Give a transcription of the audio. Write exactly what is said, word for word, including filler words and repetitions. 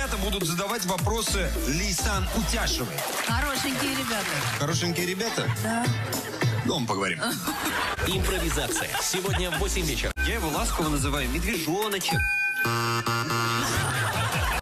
ребята будут задавать вопросы Лейсан Утяшевой. Хорошенькие ребята. Хорошенькие ребята? Да. Дома поговорим. Импровизация. Сегодня в восемь вечера. Я его ласково называю медвежоночек.